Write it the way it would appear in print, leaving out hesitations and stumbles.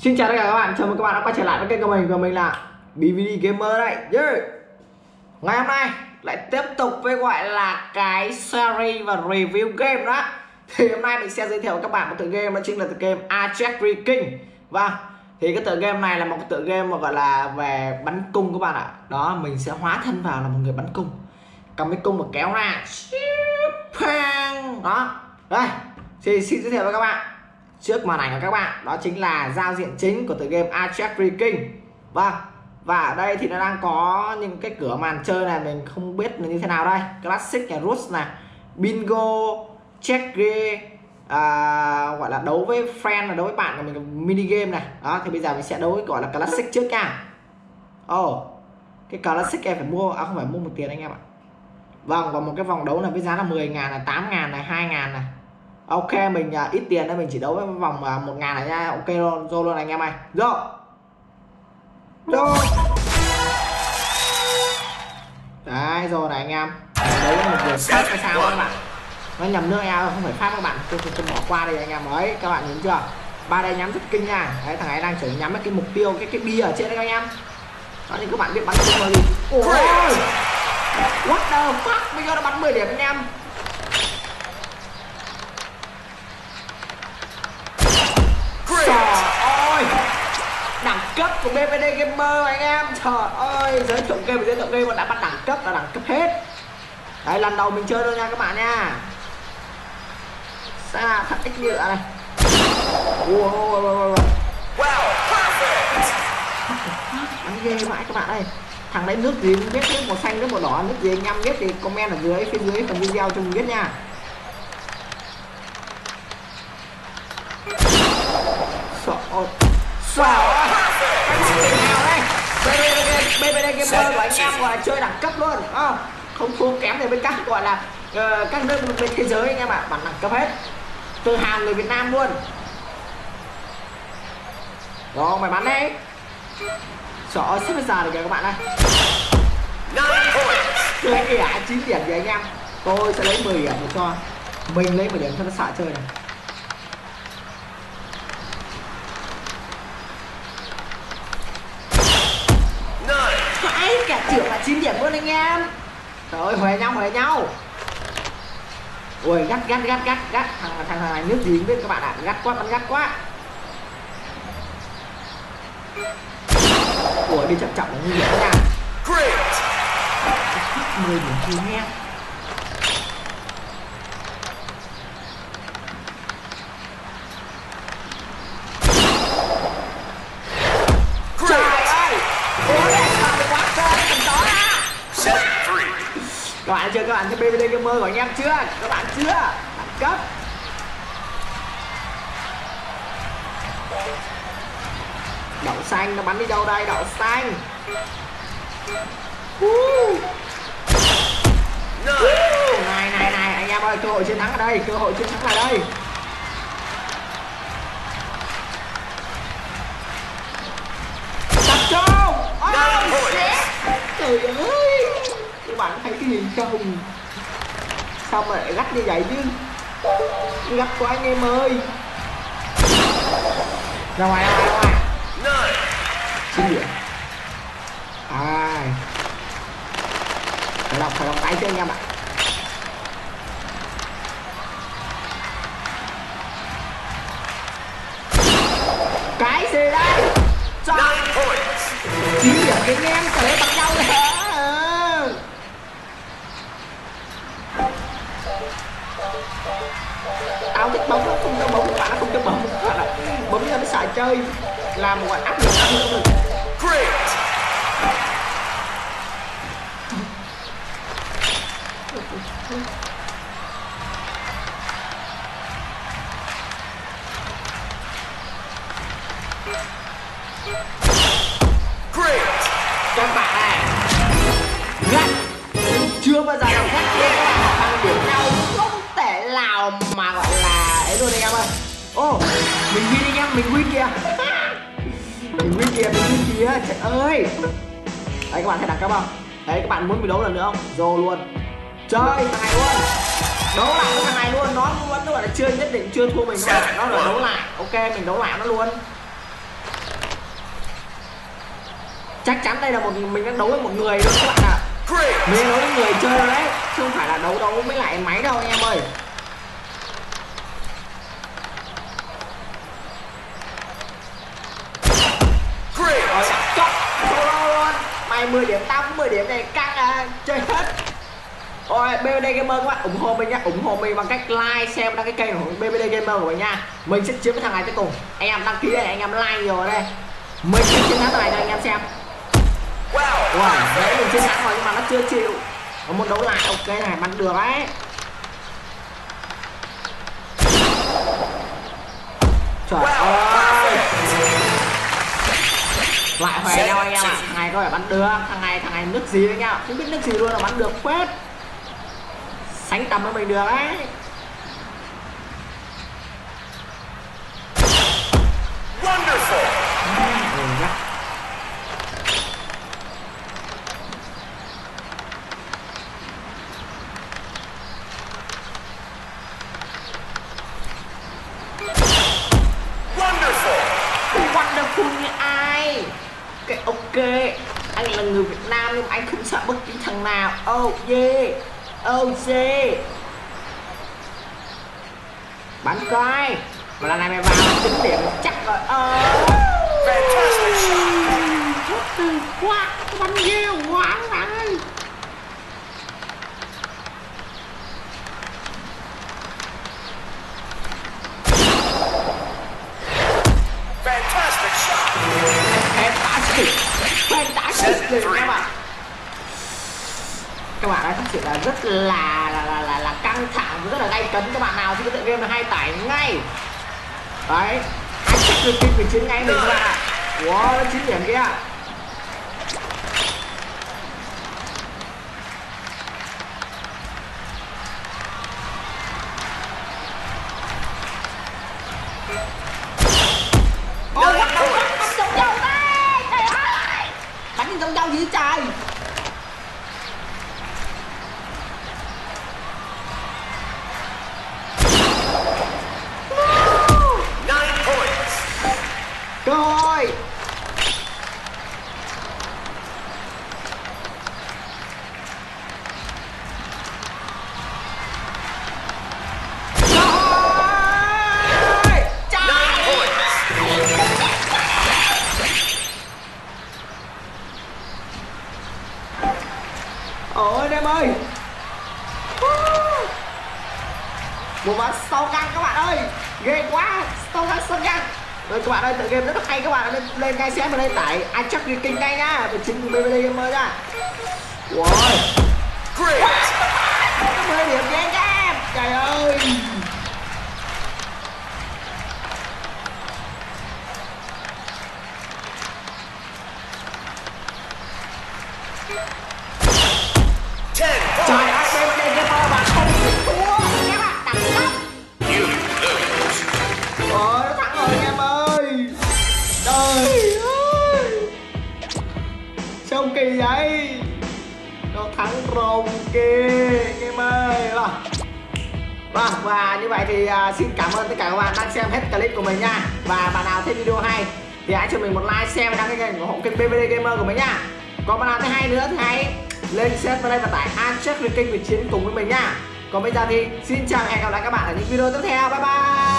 Xin chào tất cả các bạn, chào mừng các bạn đã quay trở lại với kênh của mình là BVD Gamer đây. Ngày hôm nay lại tiếp tục với gọi là cái series và review game đó. Thì hôm nay mình sẽ giới thiệu với các bạn một tựa game, đó chính là tựa game Ajax Viking. Vâng, thì cái tựa game này là một cái tựa game mà gọi là về bắn cung các bạn ạ. Đó, mình sẽ hóa thân vào là một người bắn cung, cầm cái cung mà kéo ra. Đó, đây, thì xin giới thiệu với các bạn. Trước màn ảnh của các bạn đó chính là giao diện chính của tựa game Ajax Viking. Vâng, và ở đây thì nó đang có những cái cửa màn chơi này mình không biết là như thế nào đây. Classic này, Roots này, Bingo, Check Game, gọi là đấu với friend, là đấu với bạn của mình, mini game này. Đó, thì bây giờ mình sẽ đấu với gọi là Classic trước nha. Cái Classic em phải mua, không phải mua một tiền anh em ạ. Vâng, và một cái vòng đấu này với giá là 10.000 này, 8.000 này, 2.000 này. Ok, mình ít tiền nên mình chỉ đấu với vòng 1.000 này nha. Ok luôn, vô luôn anh em ơi. Rồi. Đấy, rồi này anh em. Đấu với một người khác hay sao các bạn? Nó nhầm nước em, không phải Pháp các bạn. Tôi bỏ qua đây anh em ấy. Các bạn nhìn chưa? Ba đây nhắm rất kinh nha. Đấy, thằng ấy đang chuẩn nhắm cái mục tiêu, cái bia ở trên đấy các anh em. Đó, nhưng các bạn biết bắn không là gì? Ôi, what the fuck, bây giờ nó bắn 10 điểm anh em. Trời ơi, đẳng cấp của BVD Gamer anh em. Trời ơi, giới thiệu game mà đã bắt đẳng cấp là đẳng cấp hết. Đấy, lần đầu mình chơi thôi nha các bạn nha. Xa thật ích nhựa này. Wow, bắn ghê vãi các bạn ơi. Thằng đấy nước gì không biết, nước màu xanh, nước màu đỏ, nước gì anh em biết thì comment ở dưới phía dưới phần video cho mình biết nha. Sao BVD Gamer của anh em gọi là chơi đẳng cấp luôn, không thua kém gì bên các gọi là các nước bên thế giới anh em ạ, bản đẳng cấp hết, tự hào người Việt Nam luôn. Rồi mày bắn đi. Trời ơi, sắp bây giờ rồi kìa các bạn ơi. Chơi kìa 9 điểm gì anh em. Tôi sẽ lấy 10 điểm để cho mình lấy 10 điểm cho nó sợ chơi này. Cả trưởng là 9 điểm luôn anh em. Trời ơi, huề nhau. Ui, gắt. Thằng này nước gì không biết các bạn ạ. Bắn gắt quá. Ủa, đi chậm là nguy hiểm nha. 10 điểm thì nghe. Các bạn thấy BVD Gamer của anh em chưa? Các bạn chưa? Đẳng cấp. Đậu xanh nó bắn đi đâu đây? Đậu xanh. Này anh em ơi, cơ hội chiến thắng ở đây, cơ hội chiến thắng là đây. Tập trung. Trời ơi, các bạn thấy cái gì không? Sao mà lại gắt như vậy chứ? Gắt quá anh em ơi. Ra ngoài. 9 điểm. Phải đọc tay cho anh em ạ. Cái gì đây? 9 điểm anh em, trời bằng nhau rồi hả? Tao thích bóng, không cho bóng, bạn không cho bóng, bóng cho nó xài chơi, làm gọi áp lực mình. Các bạn này, gắt, chưa bao giờ nào gắt lên các bạn, bằng điểm nhau không thể nào mà gọi là ấy luôn anh em ơi. Mình win anh em, mình win kìa. Mình win kìa, trời ơi. Đấy, các bạn thấy đẳng cấp không? Đấy, các bạn muốn mình đấu lần nữa không? Rồi luôn. Chơi thằng này luôn. Đấu lại với thằng này luôn, nó vẫn gọi là chưa nhất định chưa thua mình, nó là đấu lại. Ok, mình đấu lại nó luôn. Chắc chắn đây là mình đang đấu với một người luôn các bạn ạ. Mình đang đấu với người chơi rồi đấy, chứ không phải là đấu với lại máy đâu anh em ơi. Rồi chọn solo luôn. Mày 10 điểm, tao cũng 10 điểm này, căng à, chơi hết. Rồi BBD Gamer các bạn ủng hộ mình nhá, ủng hộ mình bằng cách like, share đăng ký kênh của BBD Gamer của mình nha. Mình sẽ chiến với thằng này tới cùng. Anh em đăng ký đây, anh em like nhiều ở đây. Mình sẽ chiến thắng thằng này cho anh em xem. Wow, đấy mình chiến thắng rồi nhưng mà nó chưa chịu. Nó muốn đấu lại, ok này bắn được đấy. Trời ơi. Lại khỏe nhau anh em ạ. Thằng này có phải bắn được, thằng này nước gì đấy nhau, không biết nước gì luôn là bắn được phết. Sánh tầm với mình được đấy. Wonderful. Wonderful như ai? Ok, anh là người Việt Nam nhưng anh không sợ bất kỳ thằng nào. Oh yeah, oh yeah. Bắn coi. Và lần này mày vào 9 điểm chắc rồi. Từ quá, bắn ghê quá bạn ơi. Fantastic shot. Fantastic các bạn. Các bạn ơi, thật sự là rất là căng thẳng, rất là gay cấn. Các bạn nào thì có tựa game là hay tải ngay. Đấy, anh chắc được kịp về chiến ngay mình các bạn ạ. Wow, nó 9 điểm kia. Ôi, bắn giống nhau đây. Trời ơi, bắn giống nhau gì trời. Cơ hội. Ôi em ơi. Một ván sau căng các bạn ơi. Ghê quá. Sau căng. Rồi các bạn ơi, tựa game rất là hay, các bạn lên ngay xem và lên tải ai chắc cái kinh ngay nhá, để chính BBD Gamer nha. Wow. 10 điểm cho anh em. Trời ơi. Trời ơi, BBD Gamer mà không được thua các bạn, đẳng cấp. Ôi, nó thắng rồi anh em ơi. Trời ơi, trông kỳ vậy. Nó thắng rồng kìa anh em ơi. Vâng, và như vậy thì xin cảm ơn tất cả các bạn đang xem hết clip của mình nha. Và bạn nào thấy video hay thì hãy cho mình một like, share và đăng ký kênh ủng hộ kênh BBD Gamer của mình nha. Còn bạn nào thấy hay nữa thì hãy lên share vào đây và tải Uncheck kênh để chiến cùng với mình nha. Còn bây giờ thì xin chào và hẹn gặp lại các bạn ở những video tiếp theo. Bye bye.